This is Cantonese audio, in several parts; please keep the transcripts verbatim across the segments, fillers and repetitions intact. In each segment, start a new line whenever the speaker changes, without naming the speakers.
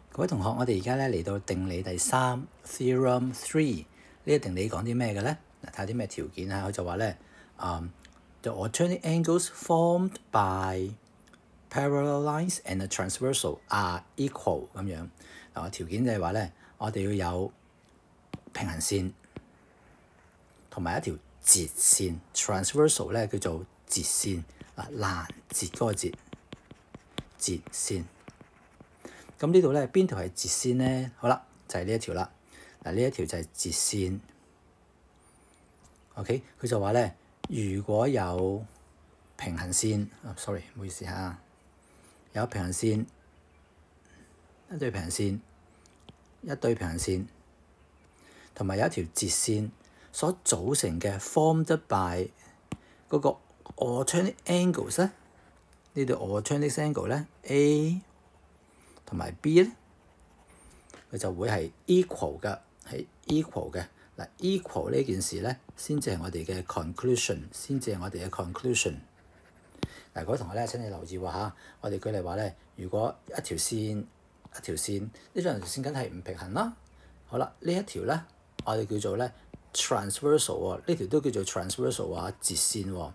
各位同學，我哋而家咧嚟到定理第三 Theorem Three 呢個定理講啲咩嘅咧？嗱，睇下啲咩條件啊？佢就話咧，嗯、um,，the alternate angles formed by parallel lines and a transversal are equal 咁樣。嗱，條件就係話咧，我哋要有平行線同埋一條截線 ，transversal 咧叫做截線，嗱攔截嗰個截截線。咁呢度咧邊條係截線咧？好啦，就係、是、呢一條啦。嗱，呢一條就係截線。OK， 佢就話咧，如果有平行線，啊 sorry， 唔好意思嚇，有平行線，一對平行線，一對平行線，同埋有一條截線所組成嘅 formed by 嗰個 alternate angles 咧，呢度 alternate angle 咧 A。同埋 B 咧，佢就會係 equal 嘅，係 equal 嘅。嗱 ，equal 呢件事咧，先至係我哋嘅 conclusion， 先至係我哋嘅 conclusion。嗱，各位同學咧，請你留意喎嚇，我哋舉例話咧，如果一條線一條線，呢兩條線梗係唔平衡啦。好啦，呢一條咧，我哋叫做咧 transversal 喎，呢條都叫做 transversal 啊，截線喎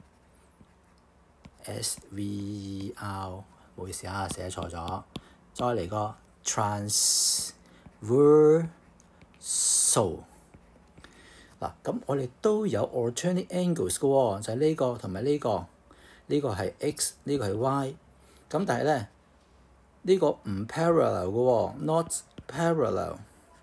，S V R， 唔好意思啊，寫錯咗。再嚟個 transversal 嗱，咁我哋都有 alternate angles 嘅喎，就係呢個同埋呢個，呢個係 x， 呢個係 y， 咁但係咧呢個唔 parallel 嘅喎 ，not parallel，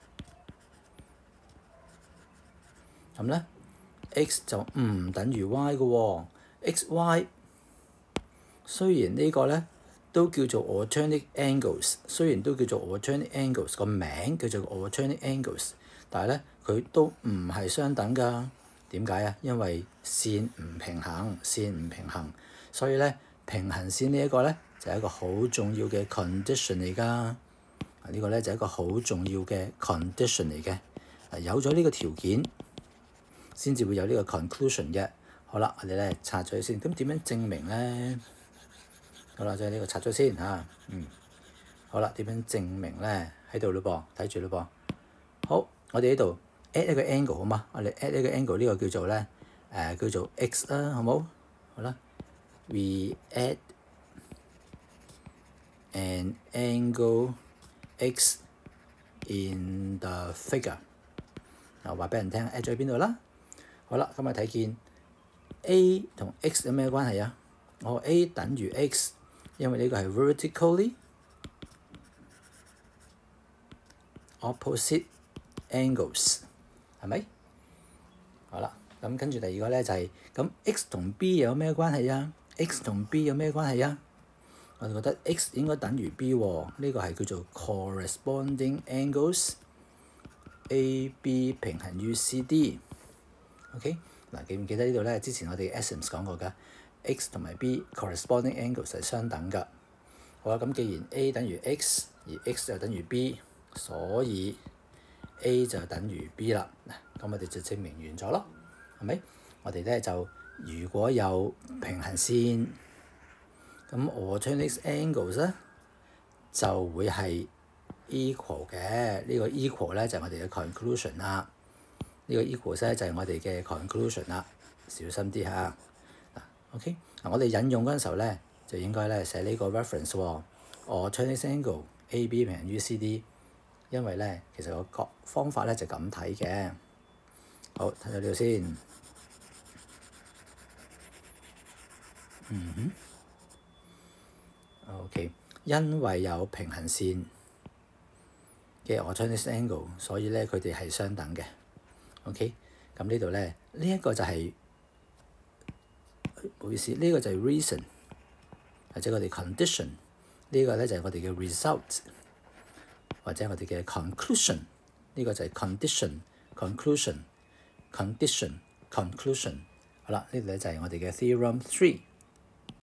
咁咧 x 就唔等於 y 嘅喎 ，x y 雖然呢個咧。都叫做 alternate angles， 雖然都叫做 alternate angles， 個名叫做 alternate angles， 但係咧佢都唔係相等㗎。點解啊？因為線唔平衡，線唔平衡，所以咧平衡線呢一個咧就係一個好重要嘅 condition 嚟㗎。啊，呢個咧就係一個好重要嘅 condition 嚟嘅。啊，有咗呢個條件，先至會有呢個 conclusion 嘅。好啦，我哋咧拆咗先，咁點樣證明咧？好啦，就係呢個拆咗先嚇，嗯，好啦，點樣證明咧？喺度咯噃，睇住咯噃。好，我哋呢度 add 一個 angle 好嘛？我哋 add 一個 angle 呢個叫做咧，誒、呃、叫做 x 啦，好冇？好啦 ，we add an angle x in the figure。嗱，話俾人聽 add 咗喺邊度啦？好啦，咁啊睇見 A 同 x 有咩關係啊？我 A 等於 x。因為呢個係 vertically opposite angles， 係咪？好啦，咁跟住第二個咧就係、是、咁 x 同 b 有咩關係啊 ？x 同 b 有咩關係啊？我哋覺得 x 應該等於 b 喎，呢、這個係叫做 corresponding angles，A B 平衡於 C D。OK， 嗱，記唔記得呢度咧？之前我哋 Essence 講過㗎。x 同埋 b corresponding angles 係相等㗎。好啦，咁既然 a 等於 x， 而 x 就等於 b， 所以 a 就等於 b 啦。嗱，咁我哋就證明完咗咯，係咪？我哋咧就如果有平行線，咁 alternate angles 咧就會係 equal 嘅。呢個 equal 咧就係我哋嘅 conclusion 啦。呢個 equal 咧就係我哋嘅 conclusion 啦。小心啲嚇。OK， 嗱我哋引用嗰陣時候咧，就應該咧寫呢個 reference 喎 alternate angle A B 平衡於 C D， 因為咧其實個方法咧就咁睇嘅。好，睇到呢度先。嗯哼。OK， 因為有平行線嘅 alternate angle， 所以咧佢哋係相等嘅。OK， 咁呢度咧呢一個就係、是。唔好意思，呢、這個就係 reason， 或者我哋 condition， 呢個咧就係我哋嘅 result， 或者我哋嘅 conclusion， 呢個就係 condition、conclusion、condition、conclusion。好啦，呢度咧就係我哋嘅 theorem three。